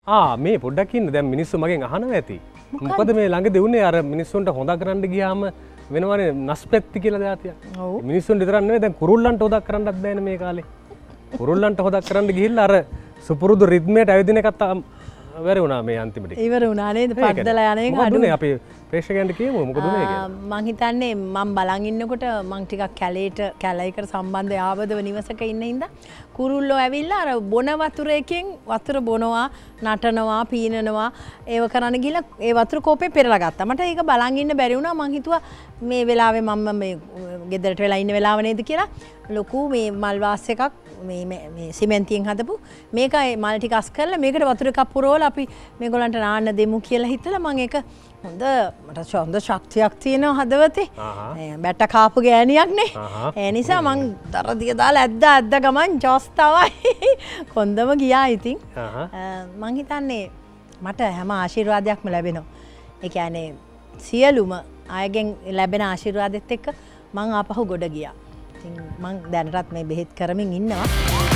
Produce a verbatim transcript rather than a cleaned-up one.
ආ මේ පොඩ්ඩක් ඉන්න දැන් මිනිස්සු මගෙන් අහනවා ඇති. මොකද මේ ළඟදී උනේ අර මිනිස්සුන්ට හොඳ කරන්න ගියාම වෙනවනේ නස්පෙත්ති කියලා දාතියක්. ඔව්. මිනිස්සුන්ට විතරක් නෙවෙයි දැන් කුරුල්ලන්ට හොදක් කරන්නත් බෑනේ මේ කාලේ. කුරුල්ලන්ට හොදක් කරන්න ගිහිල්ලා අර සුපුරුදු රිද්මයට ඇවිදින එකත් වැර වුණා මේ අන්තිමට. ඉවර වුණා නේද? පද්දලා යන එක අඩුනේ. අපි ප්‍රේක්ෂකයන්ට කියමු මොකද උනේ කියලා. මං හිතන්නේ මං බලන් ඉන්නකොට මං ටිකක් කැලේට කැලේකට සම්බන්ධ ආවදව නිවසක ඉන්න හින්දා කුරුල්ලෝ ඇවිල්ලා අර බොන වතුරකින් වතුර බොනවා, නටනවා, පීනනවා ඒව කරන්න ගිහලා ඒ වතුර කෝපේ පෙරලා ගත්තා. මට ඒක බලන් ඉන්න බැරි වුණා. මං හිතුවා මේ වෙලාවේ මම මේ ගෙදරට වෙලා ඉන්න වෙලාව නේද කියලා ලොකු මේ මල් වාස් එකක් මේ මේ සිමෙන්තියෙන් හදපු මේක මල් ටික අස් කරලා මේකට වතුර එකක් පුරවලා අපි මේගොල්ලන්ට නාන්න දෙමු කියලා හිතලා මම ඒක හොඳ මට හොඳ ශක්තියක් තියෙනවා හදවතේ. බැට කාපු ගෑණියක් නේ. ඒ නිසා මං තරදිය දාලා ඇද්දා ඇද්දා ගමන් ජොස් තමයි කොන්දම ගියා ඉතින්. මං හිතන්නේ මට හැම ආශිර්වාදයක්ම ලැබෙනවා. ඒ කියන්නේ සියලුම අයගෙන් ලැබෙන ආශිර්වාදෙත් එක්ක මං ආපහු ගොඩ ගියා. ඉතින් මං දැනටත් මේ බෙහෙත් කරමින් ඉන්නවා.